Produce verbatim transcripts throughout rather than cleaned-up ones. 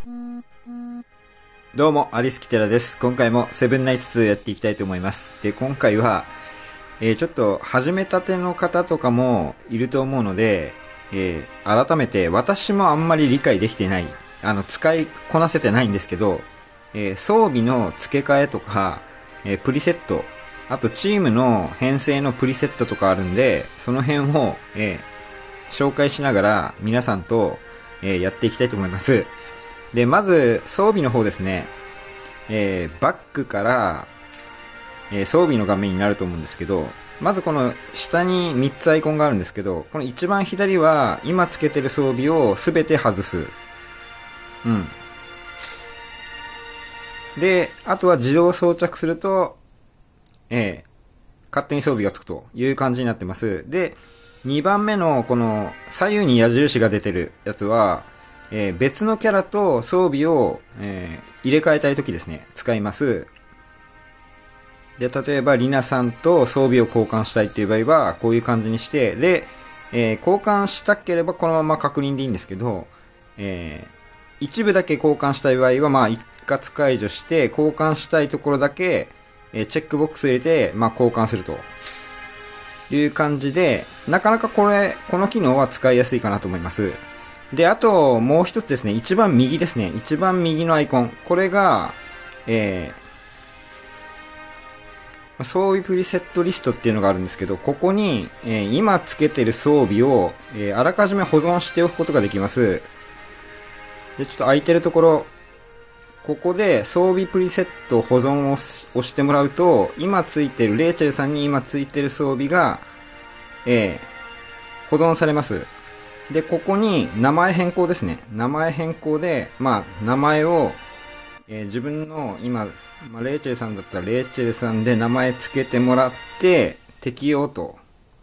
どうも、アリスキテラです。今回もセブンナイツツーやっていきたいと思います。で、今回は、えー、ちょっと始めたての方とかもいると思うので、えー、改めて私もあんまり理解できてない、あの、使いこなせてないんですけど、えー、装備の付け替えとか、えー、プリセット、あとチームの編成のプリセットとかあるんで、その辺を、えー、紹介しながら皆さんと、えー、やっていきたいと思います。で、まず装備の方ですね。えー、バックから、えー、装備の画面になると思うんですけど、まずこの下にみっつアイコンがあるんですけど、この一番左は今つけてる装備をすべて外す。うん。で、あとは自動装着すると、えー、勝手に装備がつくという感じになってます。で、にばんめのこの左右に矢印が出てるやつは、えー、別のキャラと装備を、えー、入れ替えたいときですね、使います。で、例えばリナさんと装備を交換したいっていう場合は、こういう感じにして、で、えー、交換したければこのまま確認でいいんですけど、えー、一部だけ交換したい場合は、まあ、一括解除して、交換したいところだけ、えー、チェックボックス入れて、まあ、交換すると。いう感じで、なかなかこれ、この機能は使いやすいかなと思います。で、あと、もう一つですね、一番右ですね、一番右のアイコン。これが、えー、装備プリセットリストっていうのがあるんですけど、ここに、えー、今つけてる装備を、えー、あらかじめ保存しておくことができます。で、ちょっと空いてるところ、ここで装備プリセット保存を押してもらうと、今ついてる、レイチェルさんに今ついてる装備が、えー、保存されます。で、ここに名前変更ですね。名前変更で、まあ、名前を、えー、自分の今、まあ、レイチェルさんだったらレイチェルさんで名前つけてもらって、適用と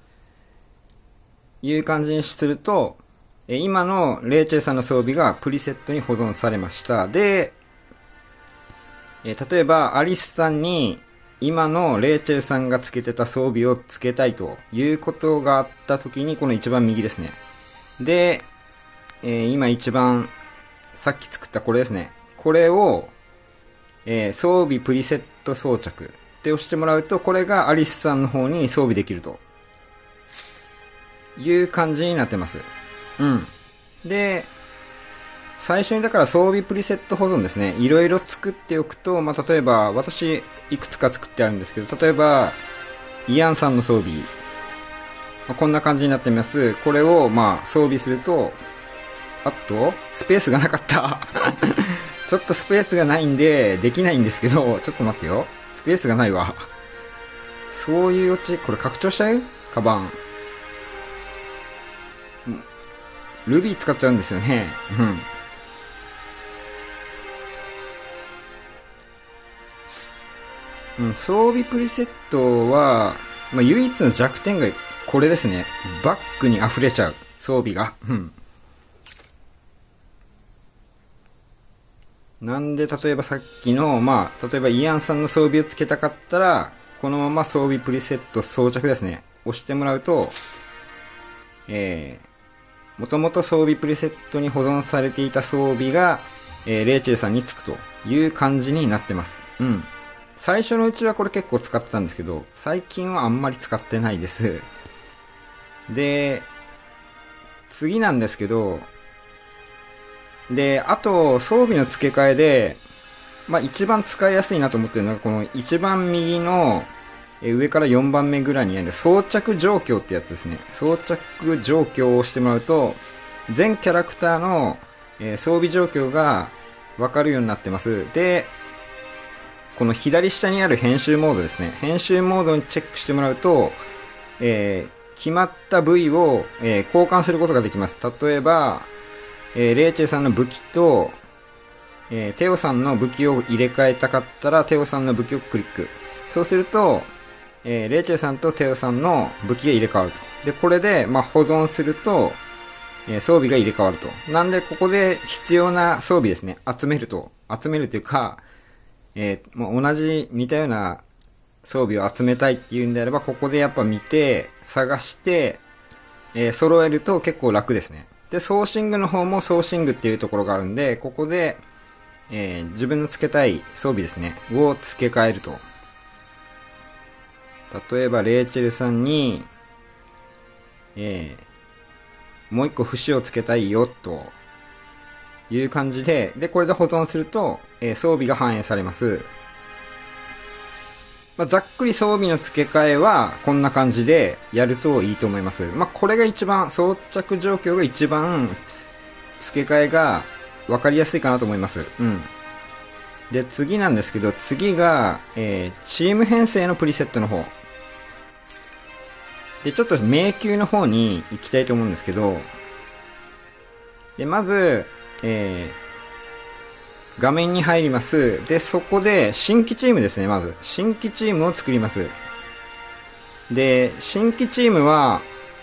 いう感じにすると、えー、今のレイチェルさんの装備がプリセットに保存されました。で、えー、例えば、アリスさんに、今のレイチェルさんがつけてた装備をつけたいということがあったときに、この一番右ですね。で、えー、今一番、さっき作ったこれですね。これを、えー、装備プリセット装着って押してもらうと、これがアリスさんの方に装備できるという感じになってます。うん。で、最初にだから装備プリセット保存ですね。いろいろ作っておくと、まあ、例えば、私、いくつか作ってあるんですけど、例えば、イアンさんの装備。まあ、こんな感じになっています。これを、まあ、装備すると、あと、スペースがなかった。ちょっとスペースがないんで、できないんですけど、ちょっと待ってよ。スペースがないわ。そういうオチ、これ拡張しちゃう？カバン。ルビー使っちゃうんですよね。うん。うん、装備プリセットは、まあ、唯一の弱点がこれですね。バックに溢れちゃう。装備が。うん。なんで、例えばさっきの、まあ、例えばイアンさんの装備をつけたかったら、このまま装備プリセット装着ですね。押してもらうと、えー、もともと装備プリセットに保存されていた装備が、えー、レイチェルさんにつくという感じになってます。うん。最初のうちはこれ結構使ってたんですけど、最近はあんまり使ってないです。で、次なんですけど、で、あと、装備の付け替えで、まあ一番使いやすいなと思ってるのが、この一番右の上からよんばんめぐらいにある装着状況ってやつですね。装着状況を押してもらうと、全キャラクターの装備状況がわかるようになってます。で、この左下にある編集モードですね。編集モードにチェックしてもらうと、えー、決まった部位を、えー、交換することができます。例えば、えー、レイチェさんの武器と、えー、テオさんの武器を入れ替えたかったら、テオさんの武器をクリック。そうすると、えー、レイチェさんとテオさんの武器が入れ替わると。で、これで、まあ、保存すると、えー、装備が入れ替わると。なんで、ここで必要な装備ですね。集めると。集めるというか、えー、もう同じ似たような装備を集めたいっていうんであれば、ここでやっぱ見て、探して、えー、揃えると結構楽ですね。で、ソーシングの方もソーシングっていうところがあるんで、ここで、 えー、自分の付けたい装備ですね、を付け替えると。例えば、レイチェルさんに、えー、もう一個節を付けたいよ、という感じで、で、これで保存すると、えー、装備が反映されます。まあ、ざっくり装備の付け替えは、こんな感じでやるといいと思います。まあ、これが一番、装着状況が一番、付け替えが分かりやすいかなと思います。うん。で、次なんですけど、次が、えー、チーム編成のプリセットの方。で、ちょっと迷宮の方に行きたいと思うんですけど、で、まず、えー、画面に入ります。で、そこで、新規チームですね、まず。新規チームを作ります。で、新規チームは、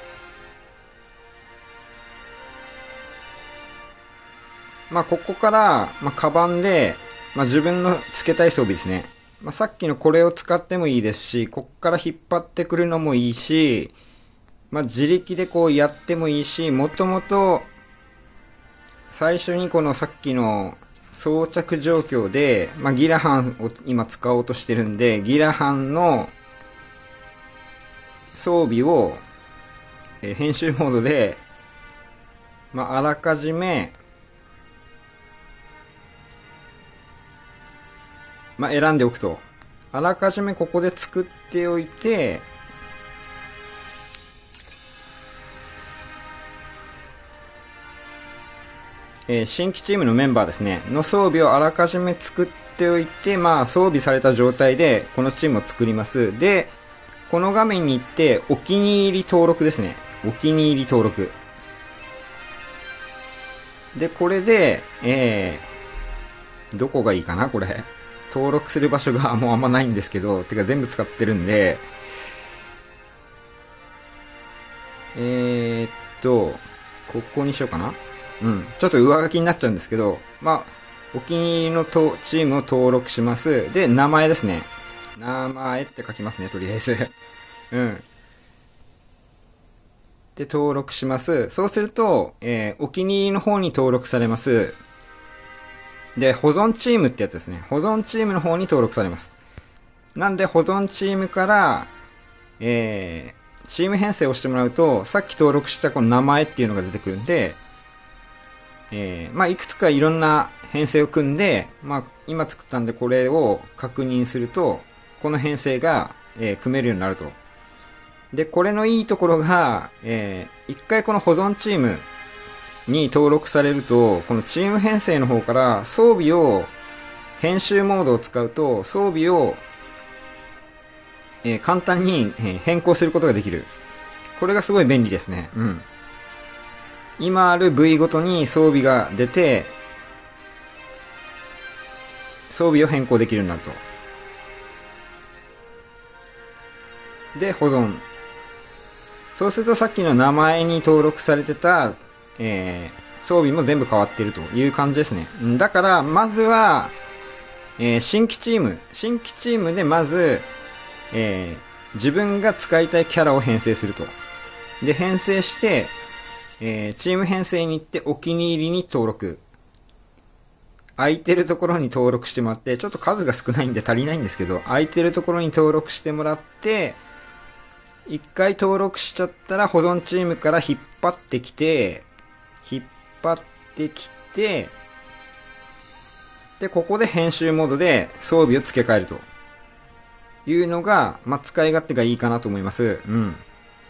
まあ、ここから、まあ、カバンで、まあ、自分の付けたい装備ですね。まあ、さっきのこれを使ってもいいですし、こっから引っ張ってくるのもいいし、まあ、自力でこうやってもいいし、もともと、最初にこのさっきの装着状況で、まあ、ギラハンを今使おうとしてるんで、ギラハンの装備を、えー、編集モードで、まあ、あらかじめ、まあ、選んでおくと。あらかじめここで作っておいて、えー、新規チームのメンバーですね、の装備をあらかじめ作っておいて、まあ、装備された状態で、このチームを作ります。で、この画面に行って、お気に入り登録ですね。お気に入り登録。で、これで、えー、どこがいいかなこれ。登録する場所がもうあんまないんですけど、てか全部使ってるんで、えーっと、ここにしようかな。うん。ちょっと上書きになっちゃうんですけど、まあ、お気に入りのとチームを登録します。で、名前ですね。名前って書きますね、とりあえず。うん。で、登録します。そうすると、えー、お気に入りの方に登録されます。で、保存チームってやつですね。保存チームの方に登録されます。なんで、保存チームから、えー、チーム編成をしてもらうと、さっき登録したこの名前っていうのが出てくるんで、えー、まあ、いくつかいろんな編成を組んで、まあ、今作ったんでこれを確認すると、この編成が、えー、組めるようになると。で、これのいいところが、えー、一回この保存チームに登録されると、このチーム編成の方から装備を、編集モードを使うと、装備を、えー、簡単に、えー、変更することができる。これがすごい便利ですね。うん。今ある部位ごとに装備が出て、装備を変更できるようになると。で、保存。そうするとさっきの名前に登録されてた、えー、装備も全部変わっているという感じですね。だから、まずは、えー、新規チーム。新規チームでまず、えー、自分が使いたいキャラを編成すると。で、編成して、えー、チーム編成に行ってお気に入りに登録。空いてるところに登録してもらって、ちょっと数が少ないんで足りないんですけど、空いてるところに登録してもらって、一回登録しちゃったら保存チームから引っ張ってきて、引っ張ってきて、で、ここで編集モードで装備を付け替えるというのが、まあ、使い勝手がいいかなと思います。うん。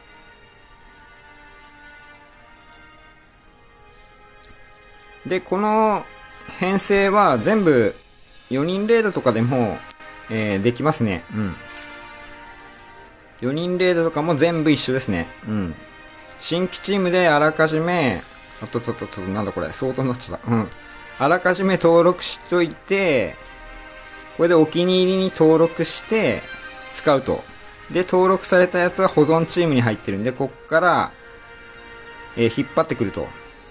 で、この編成は全部よにんレードとかでも、えー、できますね。うん。よにんレードとかも全部一緒ですね。うん。新規チームであらかじめ、あとととと、なんだこれ、相当になっちゃった。うん。あらかじめ登録しといて、これでお気に入りに登録して使うと。で、登録されたやつは保存チームに入ってるんで、こっから、えー、引っ張ってくると。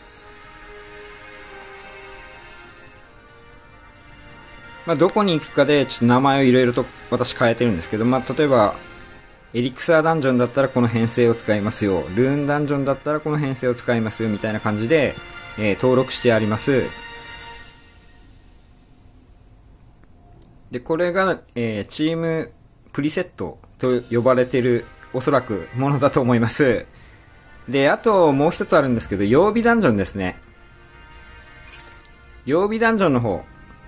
まあ、どこに行くかで、ちょっと名前をいろいろと私変えてるんですけど、まあ、例えば、エリクサーダンジョンだったらこの編成を使いますよ。ルーンダンジョンだったらこの編成を使いますよ。みたいな感じで、えー、登録してあります。 で、これが、えー、チームプリセットと呼ばれてる、おそらくものだと思います。で、あともう一つあるんですけど、曜日ダンジョンですね。曜日ダンジョンの方。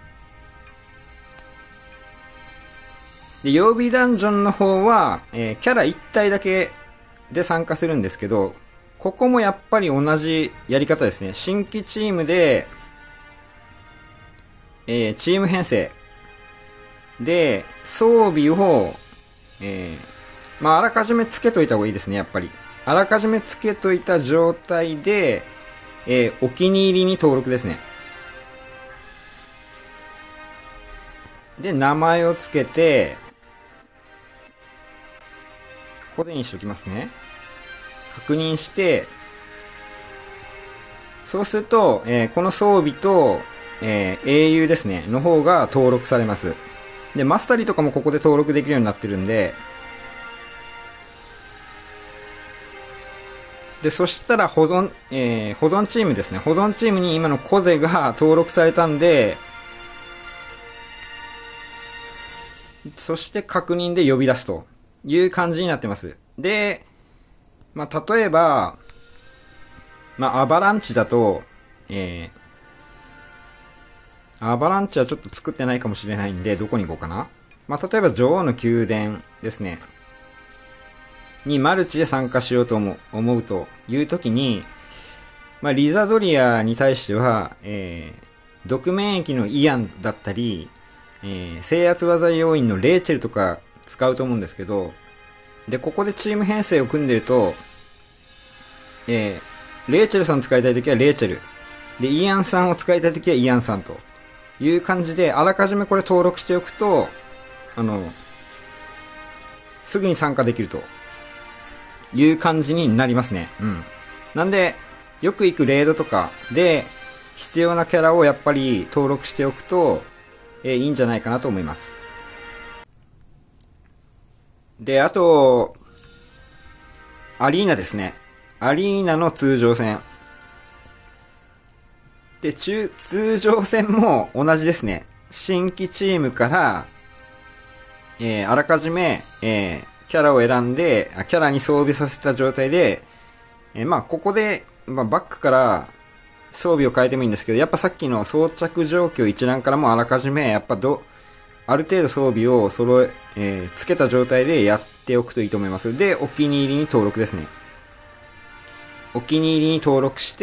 で、曜日ダンジョンの方は、えー、キャラいち体だけで参加するんですけど、ここもやっぱり同じやり方ですね。新規チームで、えー、チーム編成。で、装備を、えー、まあ、あらかじめつけといた方がいいですね、やっぱり。あらかじめつけといた状態で、えー、お気に入りに登録ですね。で、名前をつけて、ここでにしておきますね。確認して、そうすると、えー、この装備と、えー、英雄ですね、の方が登録されます。で、マスタリーとかもここで登録できるようになってるんで、で、そしたら保存、えー、保存チームですね。保存チームに今のコゼが登録されたんで、そして確認で呼び出すという感じになってます。で、まあ、例えば、まあ、アバランチだと、えー、アバランチはちょっと作ってないかもしれないんで、どこに行こうかな。まあ、例えば女王の宮殿ですね。にマルチで参加しようと思う、思うというときに、まあ、リザドリアに対しては、えー、毒免疫のイアンだったり、えー、制圧技要員のレイチェルとか使うと思うんですけど、で、ここでチーム編成を組んでると、えー、レイチェルさん使いたいときはレイチェル。で、イアンさんを使いたいときはイアンさんという感じで、あらかじめこれ登録しておくと、あの、すぐに参加できるという感じになりますね。うん。なんで、よく行くレイドとかで必要なキャラをやっぱり登録しておくと、えー、いいんじゃないかなと思います。で、あと、アリーナですね。アリーナの通常戦。で、中、通常戦も同じですね。新規チームから、えー、あらかじめ、えー、キャラを選んで、キャラに装備させた状態で、えー、まあ、ここで、まあ、バックから装備を変えてもいいんですけど、やっぱさっきの装着状況一覧からもあらかじめ、やっぱど、ある程度装備を揃え、えー、つけた状態でやっておくといいと思います。で、お気に入りに登録ですね。お気に入りに登録して、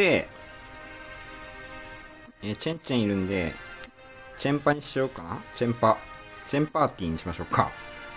えー、チェンチェンいるんで、チェンパにしようかな。チェンパ。チェンパーティーにしましょうか。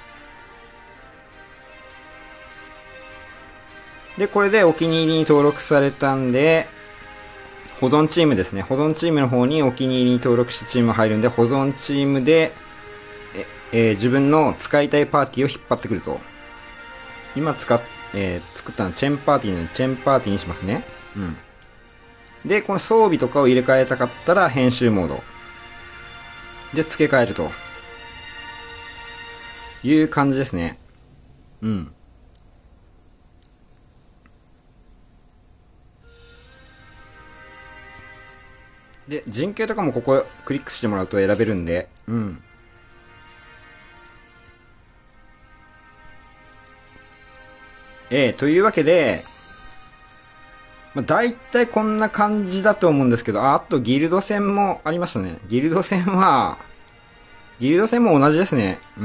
で、これでお気に入りに登録されたんで、保存チームですね。保存チームの方にお気に入りに登録してチームが入るんで、保存チームで、え、えー、自分の使いたいパーティーを引っ張ってくると。今使っ、えー、作ったのはチェンパーティーなので、チェンパーティーにしますね。うん。で、この装備とかを入れ替えたかったら、編集モード。で、付け替えると。いう感じですね。うん。で、陣形とかもここクリックしてもらうと選べるんで、うん。えー、というわけで、まあ、大体こんな感じだと思うんですけど、あ、あとギルド戦もありましたね。ギルド戦は、ギルド戦も同じですね。うん。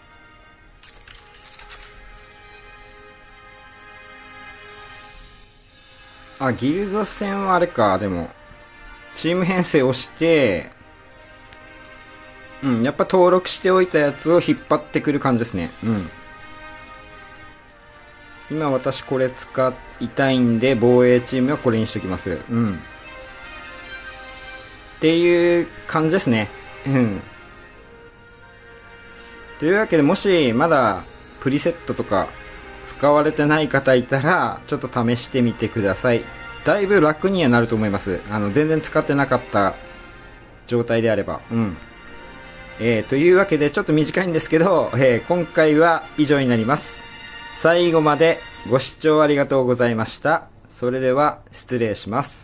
あ、ギルド戦はあれか、でも、チーム編成をして、うん、やっぱ登録しておいたやつを引っ張ってくる感じですね。うん。今私これ使いたいんで、防衛チームはこれにしときます。うん。っていう感じですね。うん。というわけで、もしまだプリセットとか使われてない方いたら、ちょっと試してみてください。だいぶ楽にはなると思います。あの、全然使ってなかった状態であれば。うん。えー、というわけで、ちょっと短いんですけど、えー、今回は以上になります。最後までご視聴ありがとうございました。それでは、失礼します。